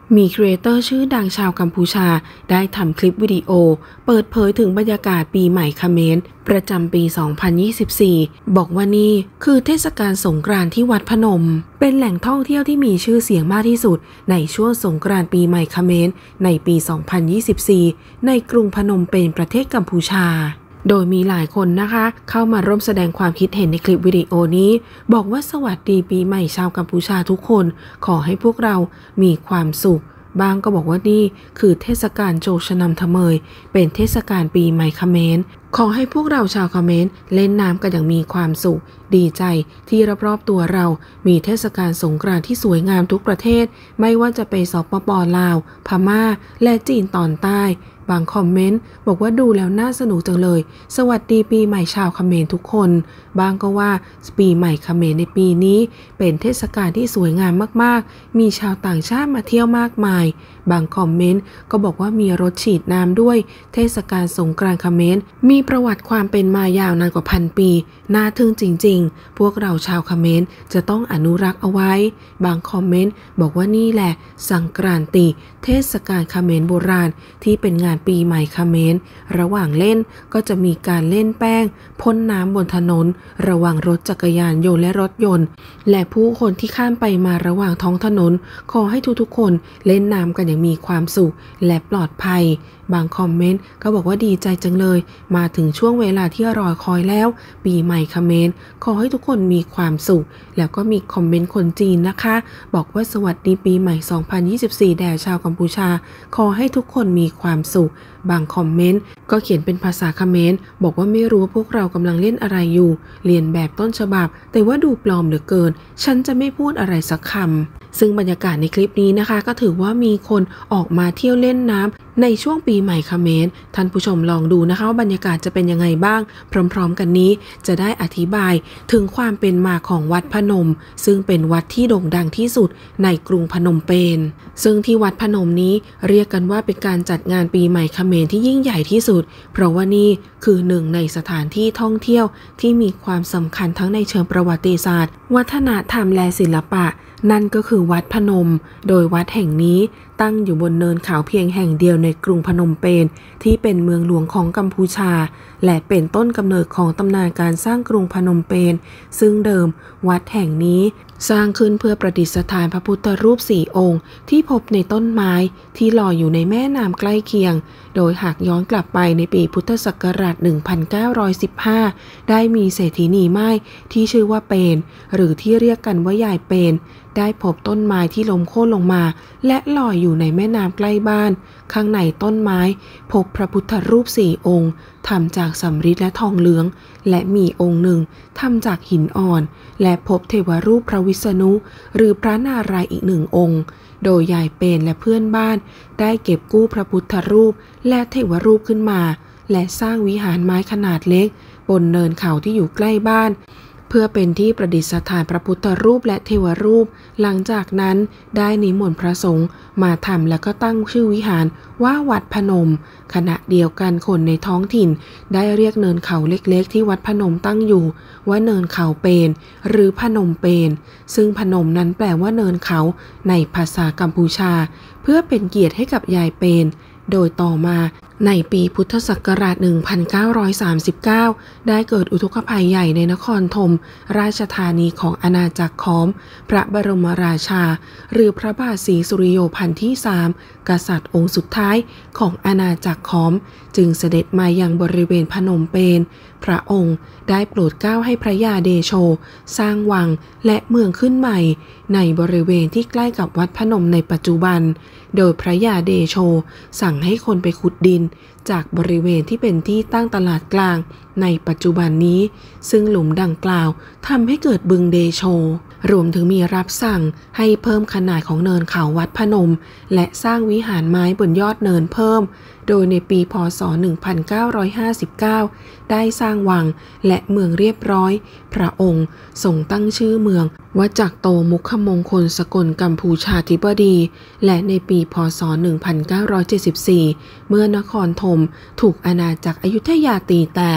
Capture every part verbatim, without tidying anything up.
มีครีเอเตอร์ชื่อดังชาวกัมพูชาได้ทำคลิปวิดีโอเปิดเผยถึงบรรยากาศปีใหม่เขมรประจำปี สองพันยี่สิบสี่ บอกว่านี่คือเทศกาลสงกรานต์ที่วัดพนมเป็นแหล่งท่องเที่ยวที่มีชื่อเสียงมากที่สุดในช่วงสงกรานต์ปีใหม่เขมรในปี สองพันยี่สิบสี่ ในกรุงพนมเปญประเทศกัมพูชาโดยมีหลายคนนะคะเข้ามาร่วมแสดงความคิดเห็นในคลิปวิดีโอนี้บอกว่าสวัสดีปีใหม่ชาวกัมพูชาทุกคนขอให้พวกเรามีความสุขบางก็บอกว่านี่คือเทศกาลโจชนำทะเมยเป็นเทศกาลปีใหม่เขมรขอให้พวกเราชาวเขมรเล่นน้ำกันอย่างมีความสุขดีใจที่รอบๆตัวเรามีเทศกาลสงกรานต์ที่สวยงามทุกประเทศไม่ว่าจะเป็นสปป.ลาวพม่าและจีนตอนใต้บางคอมเมนต์บอกว่าดูแล้วน่าสนุกจังเลยสวัสดีปีใหม่ชาวเขมรทุกคนบางก็ว่าปีใหม่เขมรในปีนี้เป็นเทศกาลที่สวยงามมากๆมีชาวต่างชาติมาเที่ยวมากมายบางคอมเมนต์ก็บอกว่ามีรถฉีดน้ำด้วยเทศกาลสงกรานต์เขมรมีประวัติความเป็นมายาวนานกว่าพันปีน่าทึ่งจริงๆพวกเราชาวเขมรจะต้องอนุรักษ์เอาไว้บางคอมเมนต์บอกว่านี่แหละสังกรานติเทศกาลเขมรโบราณที่เป็นงานปีใหม่เขมรระหว่างเล่นก็จะมีการเล่นแป้งพ่นน้ำบนถนนระหว่างรถจักรยานยนต์และรถยนต์และผู้คนที่ข้ามไปมาระหว่างท้องถนนขอให้ทุกๆคนเล่นน้ำกันอย่างมีความสุขและปลอดภัยบางคอมเมนต์ก็บอกว่าดีใจจังเลยมาถึงช่วงเวลาที่รอคอยแล้วปีใหม่เขมรขอให้ทุกคนมีความสุขแล้วก็มีคอมเมนต์คนจีนนะคะบอกว่าสวัสดีปีใหม่ สองพันยี่สิบสี่ แด่ชาวกัมพูชาขอให้ทุกคนมีความสุขบางคอมเมนต์ก็เขียนเป็นภาษาเขมรบอกว่าไม่รู้ว่าพวกเรากำลังเล่นอะไรอยู่เรียนแบบต้นฉบับแต่ว่าดูปลอมเหลือเกินฉันจะไม่พูดอะไรสักคำซึ่งบรรยากาศในคลิปนี้นะคะก็ถือว่ามีคนออกมาเที่ยวเล่นน้ำในช่วงปีใหม่เขมรท่านผู้ชมลองดูนะคะว่าบรรยากาศจะเป็นยังไงบ้างพร้อมๆกันนี้จะได้อธิบายถึงความเป็นมาของวัดพนมซึ่งเป็นวัดที่โด่งดังที่สุดในกรุงพนมเปญซึ่งที่วัดพนมนี้เรียกกันว่าเป็นการจัดงานปีใหม่เขมรที่ยิ่งใหญ่ที่สุดเพราะว่านี่คือหนึ่งในสถานที่ท่องเที่ยวที่มีความสำคัญทั้งในเชิงประวัติศาสตร์วัฒนธรรมและศิลปะนั่นก็คือวัดพนมโดยวัดแห่งนี้ตั้งอยู่บนเนินเขาเพียงแห่งเดียวในกรุงพนมเปญที่เป็นเมืองหลวงของกัมพูชาและเป็นต้นกำเนิดของตำนานการสร้างกรุงพนมเปญซึ่งเดิมวัดแห่งนี้สร้างขึ้นเพื่อประดิษฐานพระพุทธรูปสี่องค์ที่พบในต้นไม้ที่ลอยอยู่ในแม่น้ำใกล้เคียงโดยหากย้อนกลับไปในปีพุทธศักราช หนึ่งพันเก้าร้อยสิบห้า ได้มีเศรษฐีนีไม้ที่ชื่อว่าเปญหรือที่เรียกกันว่ายายเปญได้พบต้นไม้ที่ล้มโค่นลงมาและลอยอยู่ในแม่น้ำใกล้บ้านข้างในต้นไม้พบพระพุทธรูปสี่องค์ทำจากสำริดและทองเหลืองและมีองค์หนึ่งทำจากหินอ่อนและพบเทวรูปพระวิษณุหรือพระนารายณ์อีกหนึ่งองค์โดยยายเปญและเพื่อนบ้านได้เก็บกู้พระพุทธรูปและเทวรูปขึ้นมาและสร้างวิหารไม้ขนาดเล็กบนเนินเขาที่อยู่ใกล้บ้านเพื่อเป็นที่ประดิษฐานพระพุทธรูปและเทวรูปหลังจากนั้นได้นิมนต์พระสงฆ์มาทำแล้วก็ตั้งชื่อวิหารว่าวัดพนมขณะเดียวกันคนในท้องถิ่นได้เรียกเนินเขาเล็กๆที่วัดพนมตั้งอยู่ว่าเนินเขาเปญหรือพนมเปญซึ่งพนมนั้นแปลว่าเนินเขาในภาษากัมพูชาเพื่อเป็นเกียรติให้กับยายเปญโดยต่อมาในปีพุทธศักราช หนึ่งพันเก้าร้อยสามสิบเก้า ได้เกิดอุทกภัยใหญ่ในนครธมราชธานีของอาณาจักรขอมพระบรมราชาหรือพระบาทศรีสุริโยพันที่สามกษัตริย์องค์สุดท้ายของอาณาจักรขอมจึงเสด็จมายังบริเวณพนมเปญพระองค์ได้โปรดเกล้าให้พระยาเดโชสร้างวังและเมืองขึ้นใหม่ในบริเวณที่ใกล้กับวัดพนมในปัจจุบันโดยพระยาเดโชสั่งให้คนไปขุดดินจากบริเวณที่เป็นที่ตั้งตลาดกลางในปัจจุบันนี้ซึ่งหลุมดังกล่าวทำให้เกิดบึงเดโชรวมถึงมีรับสั่งให้เพิ่มขนาดของเนินเขาวัดพนมและสร้างวิหารไม้บนยอดเนินเพิ่มโดยในปีพ.ศ. หนึ่งพันเก้าร้อยห้าสิบเก้าได้สร้างวังและเมืองเรียบร้อยพระองค์ทรงตั้งชื่อเมืองว่าจักโตมุขมงคลสกลกัมพูชาธิบดีและในปีพ.ศ. หนึ่งพันเก้าร้อยเจ็ดสิบสี่เมื่อนครธมถูกอาณาจักรอยุธยาตีแตก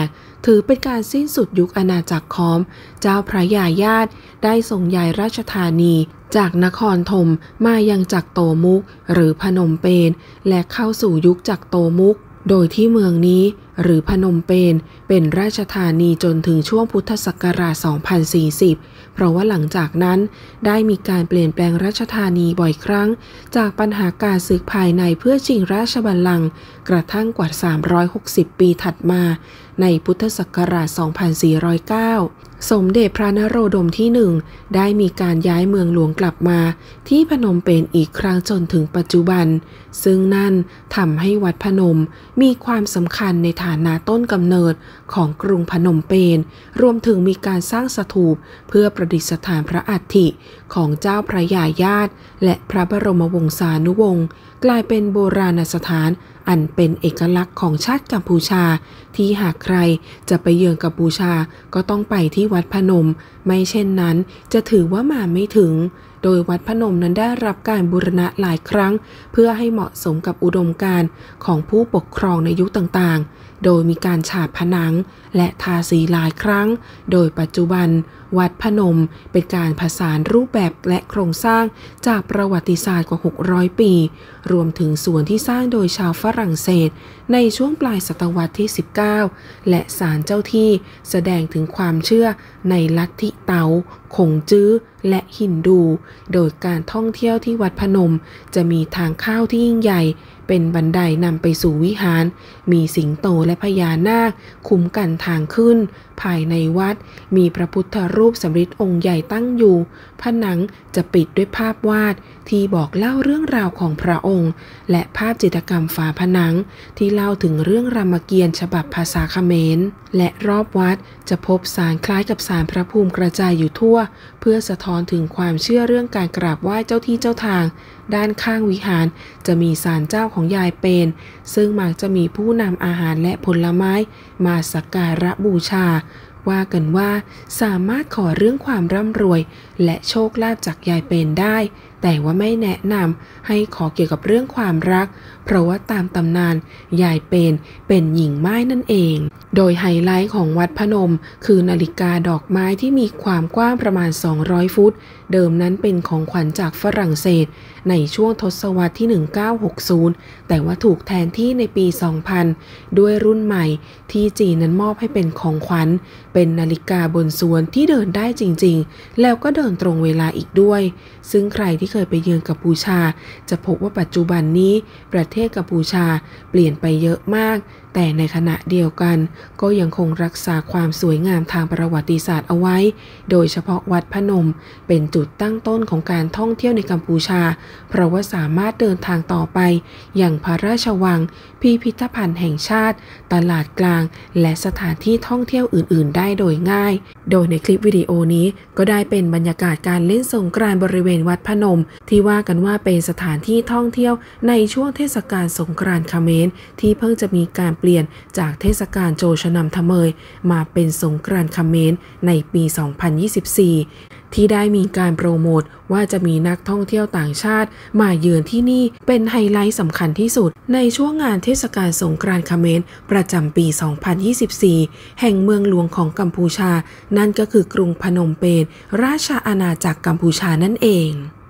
ถือเป็นการสิ้นสุดยุคอาณาจักรขอมเจ้าพระยายาตได้ส่งย้ายราชธานีจากนครธมมายังจักรโตมุกหรือพนมเปญและเข้าสู่ยุคจักรโตมุกโดยที่เมืองนี้หรือพนมเปญเป็นราชธานีจนถึงช่วงพุทธศักราช สองพันสี่สิบ เพราะว่าหลังจากนั้นได้มีการเปลี่ยนแปลงราชธานีบ่อยครั้งจากปัญหาการศึกภายในเพื่อชิงราชบัลลังก์กระทั่งกว่าสามร้อยหกสิบปีถัดมาในพุทธศักราช สองพันสี่ร้อยเก้า สมเด็จพระนโรดมที่หนึ่งได้มีการย้ายเมืองหลวงกลับมาที่พนมเปญอีกครั้งจนถึงปัจจุบันซึ่งนั่นทำให้วัดพนมมีความสำคัญในฐานะต้นกำเนิดของกรุงพนมเปญรวมถึงมีการสร้างสถูปเพื่อประดิษฐานพระอัฐิของเจ้าพระยายาตและพระบรมวงศานุวงศ์กลายเป็นโบราณสถานอันเป็นเอกลักษณ์ของชาติกัมพูชาที่หากใครจะไปเยือนกัมพูชาก็ต้องไปที่วัดพนมไม่เช่นนั้นจะถือว่ามาไม่ถึงโดยวัดพนมนั้นได้รับการบูรณะหลายครั้งเพื่อให้เหมาะสมกับอุดมการณ์ของผู้ปกครองในยุคต่างๆโดยมีการฉาบผนังและทาสีหลายครั้งโดยปัจจุบันวัดพนมเป็นการผสานรูปแบบและโครงสร้างจากประวัติศาสตร์กว่าหกร้อยปีรวมถึงส่วนที่สร้างโดยชาวฝรั่งเศสในช่วงปลายศตวรรษที่สิบเก้าและศาลเจ้าที่แสดงถึงความเชื่อในลัทธิเต๋าขงจื้อและฮินดูโดยการท่องเที่ยวที่วัดพนมจะมีทางเข้าที่ยิ่งใหญ่เป็นบันไดนำไปสู่วิหารมีสิงโตและพญานาคคุ้มกันทางขึ้นภายในวัดมีพระพุทธรูปสำริดองค์ใหญ่ตั้งอยู่ผนังจะปิดด้วยภาพวาดที่บอกเล่าเรื่องราวของพระองค์และภาพจิตรกรรมฝาผนังที่เล่าถึงเรื่องรามเกียรติ์ฉบับภาษาเขมรและรอบวัดจะพบศาลคล้ายกับศาลพระภูมิกระจายอยู่ทั่วเพื่อสะท้อนถึงความเชื่อเรื่องการกราบไหว้เจ้าที่เจ้าทางด้านข้างวิหารจะมีศาลเจ้าของยายเปญซึ่งมักจะมีผู้นำอาหารและผลไม้มาสักการะบูชาว่ากันว่าสามารถขอเรื่องความร่ำรวยและโชคลาภจากยายเปญได้แต่ว่าไม่แนะนำให้ขอเกี่ยวกับเรื่องความรักเพราะว่าตามตำนานยายเปญเป็นหญิงไม้นั่นเองโดยไฮไลท์ของวัดพนมคือนาฬิกาดอกไม้ที่มีความกว้างประมาณสองร้อยฟุตเดิมนั้นเป็นของขวัญจากฝรั่งเศสในช่วงทศวรรษที่หนึ่งพันเก้าร้อยหกสิบแต่ว่าถูกแทนที่ในปีสองพันด้วยรุ่นใหม่ที่จีนนั้นมอบให้เป็นของขวัญเป็นนาฬิกาบนสวนที่เดินได้จริงๆแล้วก็เดินตรงเวลาอีกด้วยซึ่งใครที่เคยไปเยือนกัมพูชาจะพบว่าปัจจุบันนี้ประเทศกัมพูชาเปลี่ยนไปเยอะมากแต่ในขณะเดียวกันก็ยังคงรักษาความสวยงามทางประวัติศาสตร์เอาไว้โดยเฉพาะวัดพนมเป็นจุดตั้งต้นของการท่องเที่ยวในกัมพูชาเพราะว่าสามารถเดินทางต่อไปอย่างพระราชวังพิพิธภัณฑ์แห่งชาติตลาดกลางและสถานที่ท่องเที่ยวอื่นๆได้โดยง่ายโดยในคลิปวิดีโอนี้ก็ได้เป็นบรรยากาศการเล่นสงกรานต์บริเวณวัดพนมที่ว่ากันว่าเป็นสถานที่ท่องเที่ยวในช่วงเทศกาลสงกรานต์เขมรที่เพิ่งจะมีการเปลี่ยนจากเทศกาลโจชนำทะเมยมาเป็นสงกรานต์เขมรในปี สองพันยี่สิบสี่ ที่ได้มีการโปรโมทว่าจะมีนักท่องเที่ยวต่างชาติมาเยือนที่นี่เป็นไฮไลท์สำคัญที่สุดในช่วงงานเทศกาลสงกรานต์เขมรประจำปี สองพันยี่สิบสี่ แห่งเมืองหลวงของกัมพูชานั่นก็คือกรุงพนมเปญราชอาณาจักรกัมพูชานั่นเอง